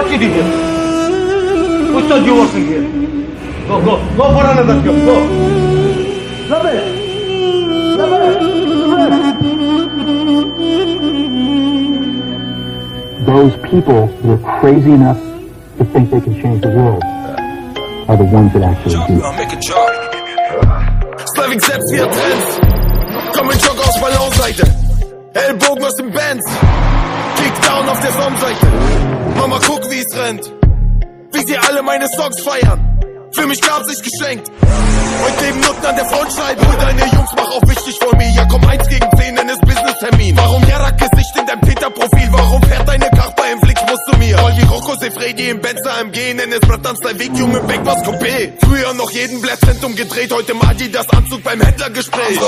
Fuck you, DJ. Who told you working here? Go for another job, go. Those people who are crazy enough to think they can change the world are the ones that actually do. Slavik selbst wie Trends. Komm mit Jogger aus Ballonseite. Ellbogen aus dem Benz. Kickdown auf der Sonnenseite. Mama guck wie es rennt. Wie sie alle meine Songs feiern. Für mich gab's nicht geschenkt. Heute leben Nutten an der Frontscheibe. Hol deine Jungs, mach auch wichtig vor mir. Ja komm 1 gegen 10, nenn es Business-Termin. Warum Jarak-Gesicht in deinem Täterprofil? Warum fährt deine Kachba im Flix, musst du mir? Voll wie Rocco Sefredi im Benz AMG. Nenn es Bratans Weg, Junge, Backboss Coupé. Früher noch jeden Blättrent umgedreht. Heute Madi das Anzug beim Händlergespräch.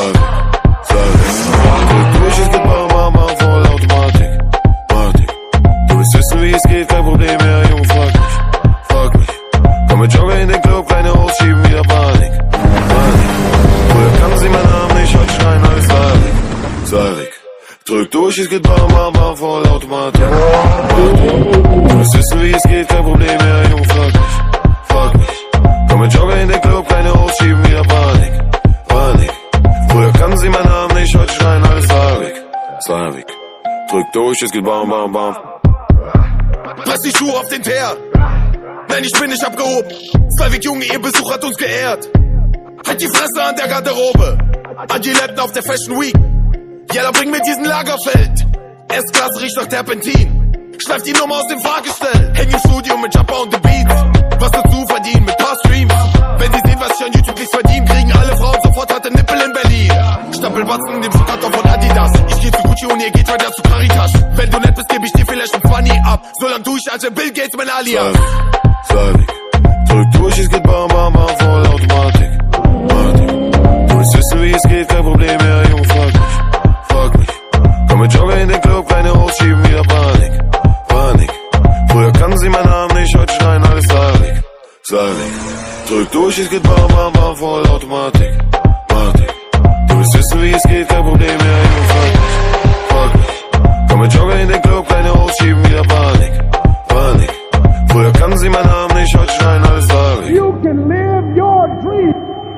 Durch, es geht Mama voll Automatik. Du willst wissen wie es geht, kein Problem mehr, Junge, frag mich. Komm mit Jogger in den Club, kleine Host schieben wieder Panik. Früher kannten sie meinen Namen nicht, heute schreien alles Slavik. Drück durch, es geht Bam, voll Automatik. Du willst wissen wie es geht, kein Problem mehr, Junge, frag mich. Komm mit Jogger in den Club, kleine Host schieben wieder Panik. Früher kannten sie meinen Namen nicht, heute schreien alles Slavik. Drück durch, es geht Bam. Press die Schuhe auf den Teer. Nein, ich bin nicht abgehoben. Slavik, Junge, ihr Besuch hat uns geehrt. Halt die Fresse an der Garderobe. Agiletten auf der Fashion Week. Ja, dann bring mir diesen Lagerfeld. S-Klasse riecht nach Terpentin. Schleif die Nummer aus dem Fahrgestell. Häng im Studio mit Jumper und The Beats. Was dazu verdienen mit paar Streams. Wenn sie sehen, was ich an YouTube nicht verdiene, kriegen alle Frauen sofort harte Nippel in Berlin. Stapelbatzen in dem Schuhkarton von Adidas. Ich geh zu Gucci und ihr geht weiter zu Caritas. Wenn du nett bist, geb ich dir vielleicht ein Funny ab. Solange tu ich als Bill Gates mein Alias. Slavik. Drück durch, es geht Bam, voll Automatik. Du willst wissen wie es geht, kein Problem mehr, Junge, frag mich. Komm mit Jogger in den Club, kleine Host schieben wieder Panik. Früher kannten sie meinen Namen nicht, heute schreien alles Slavik. Drück durch, es geht Bam, voll Automatik. Du willst wissen wie es geht, kein Problem mehr, Junge, frag mich. Komm mit Jogger in den Club, kleine Host schieben wieder Panik. Früher kannten sie meinen Namen nicht, heute schreien alles Slavik. You can live your dream.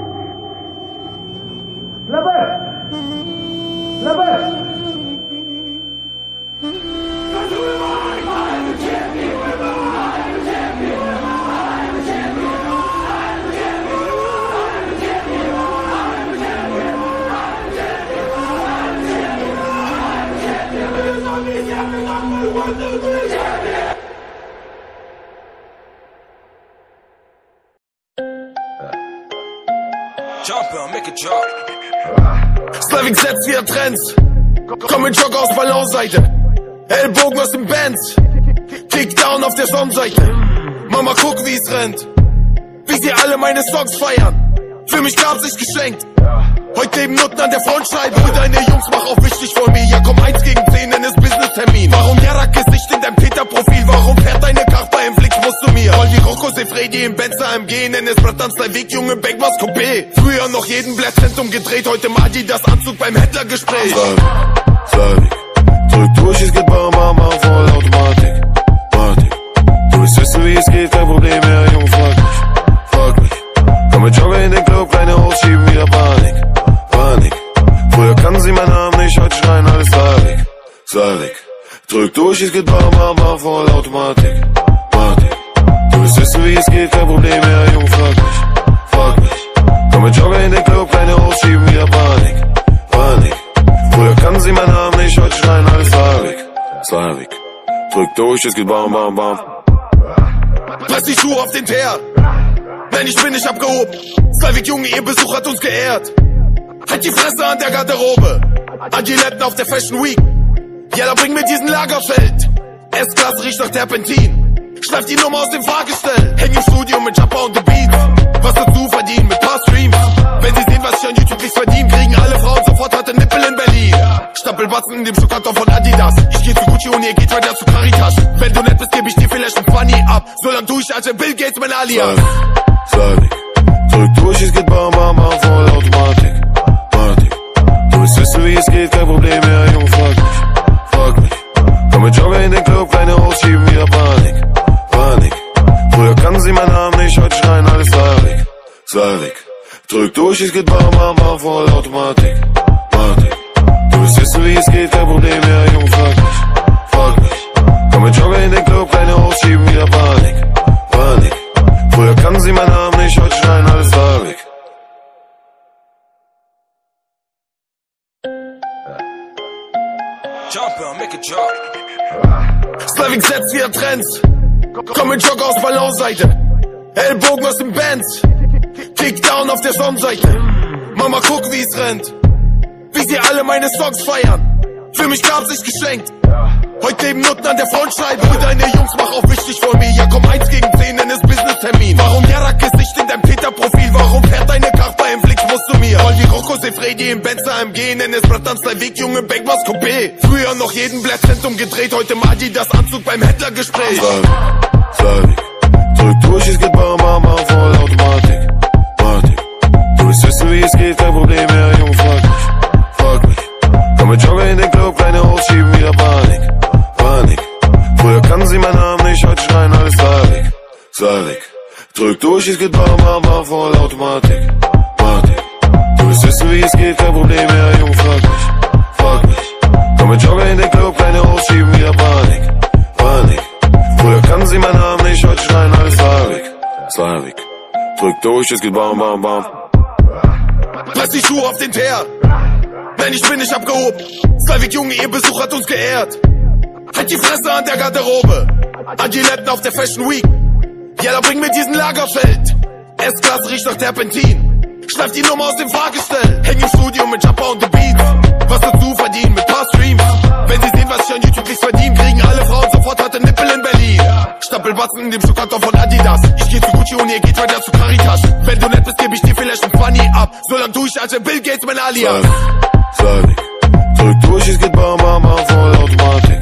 Slavik setzt wieder Trends. Komm mit Jogger aus Ballonseite. Ellbogen aus dem Benz. Kickdown auf der Sonnenseite. Mama guck wie es rennt. Wie sie alle meine Songs feiern. Für mich gab's nicht geschenkt. Heute leben Nutten an der Frontscheibe. Hol deine Jungs, mach auch wichtig vor mir. Ja komm 1 gegen 10, nenn es Business-Termin. Warum Jarak-Gesicht in deinem Täterprofil? Warum fährt deine Kachba im Flix, musst du mir? Voll wie Rocco Sefredi im Benz AMG. Nenn es Bratans Weg, Junge, Backboss Coupé. Früher noch jeden Blättrent umgedreht. Heute Madi das Anzug beim Händlergespräch. Slavik. Drück durch, es geht Bam, voll Automatik. Du willst wissen wie es geht, kein Problem mehr, Junge, frag mich. Komm mit Jogger in den Club, kleine Host schieben wieder Panik. Früher kannten sie meinen Namen nicht, heute schreien alles Slavik. Drück durch, es geht Bam, voll Automatik. Du willst wissen wie es geht, kein Problem mehr, Junge, frag mich. Komm mit Jogger in den Club, kleine Host schieben wieder Panik. Früher kannten sie meinen Namen nicht, heute schreien alles Slavik. Drück durch, es geht Bam. Press die Schuhe auf den Teer. Nein, ich bin nicht abgehoben. Slavik, Junge, ihr Besuch hat uns geehrt. Halt die Fresse an der Garderobe. Agiletten auf der Fashion Week. Ja, dann bring mir diesen Lagerfeld. S-Klasse riecht nach Terpentin. Schleif die Nummer aus dem Fahrgestell. Häng im Studio mit Jumper und The Beats. Was dazu verdienen mit paar Streams. Wenn sie sehen, was ich an YouTube nicht verdiene, kriegen alle Frauen sofort harte Nippel in Berlin. Stapelbatzen in dem Schuhkarton von Adidas. Ich geh zu Gucci und ihr geht weiter zu Caritas. Wenn du nett bist, geb ich dir vielleicht ein Funny ab. Solange tu ich als Bill Gates mein Alias. Slavik. Drück durch, es geht Bam, voll Automatik. Du willst wissen wie es geht, kein Problem mehr, Junge, frag mich. Komm mit Jogger in den Club, kleine Host schieben wieder Panik. es geht bam, bam, bam, voll Automatik. Du willst wissen, wie es geht, kein Problem, ja, Jung, frag mich. Komm mit Jogger in den Club, kleine Ausschieben, wieder Panik. Früher kannten sie meinen Namen nicht, heute schreien alles farbig. Slavik setzt wieder Trends. Komm mit Jogger aus Ballonseite. Ellbogen aus dem Benz. Kickdown auf der Sonnenseite. Mama, guck, wie es rennt. Wie sie alle meine Songs feiern. Für mich gab's nicht geschenkt. Heute leben Nutten an der Frontscheibe. Und deine Jungs mach auch wichtig vor mir. Ja komm, 1 gegen 10, nenn es Business-Termin. Warum Jarak-Gesicht in deinem Peter-Profil? Warum fährt deine Karpa im Flix, musst du mir? Voll wie Rocco Sefredi im Benz AMG. Nenn es Bratan Slavik, Junge, Bankboss Coupé. Früher noch jeden Blättcent umgedreht. Heute Madi das Anzug beim Händlergespräch. Slavik, drück durch, es geht bam, bam, bam, voll Automatik. Du willst wissen, wie es geht, kein Problem, ja, Junge, frag mich. Komm mit Jogger in den Club, kleine Ausschieben, wieder Panik. Früher kannten sie meinen Namen nicht, heute schreien alles Slavik. Drück durch, es geht bam, bam, bam, voll Automatik. Du willst wissen, wie es geht, kein Problem, ja, Junge, frag mich. Komm mit Jogger in den Club, kleine Ausschieben, wieder Panik. Früher kannten sie meinen Namen nicht, heute schreien alles Slavik. Drück durch, es geht bam, bam, bam. Lass die Schuhe auf den Teer. Nein, ich bin nicht abgehoben. Slavik, Junge, ihr Besuch hat uns geehrt. Halt die Fresse an der Garderobe. Adiletten auf der Fashion Week. Ja, da bring mir diesen Lagerfeld. S-Klasse riecht nach Terpentin. Schleif die Nummer aus dem Fahrgestell. Häng im Studio mit Jumper und The Beats. Was dazu verdienen mit paar Streams. Wenn sie sehen, was ich an YouTube nichts verdiene, kriegen alle Frauen sofort harte Nippel in Berlin. Stapelbatzen in dem Schuhkarton von Adidas. Ich geh zu Gucci und ihr geht weiter zu Caritas. Wenn du nett bist, geb ich dir vielleicht ein Funny ab. Solange du ich alte Bill Gates mein Alias. Slavik, drück durch, es geht bam, bam, bam, voll Automatik.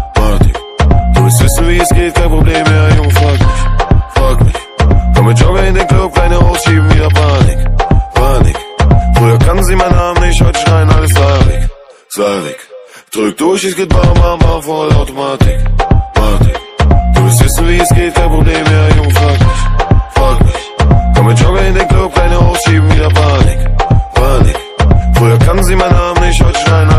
Du willst wissen, wie es geht, kein Problem, ja, Junge, frag mich. Komm mit Jogger in den Club, kleine Ausschieben, wieder Panik. Früher kannten sie meinen Namen nicht, heute schreien alles Slavik. Drück durch, es geht bam, bam, bam, voll Automatik. Du willst wissen, wie es geht, kein Problem, ja, Junge, frag mich. Komm mit Jogger in den Club, kleine Ausschieben, wieder Panik. Früher kannten sie meinen Namen nicht, heute schreien alles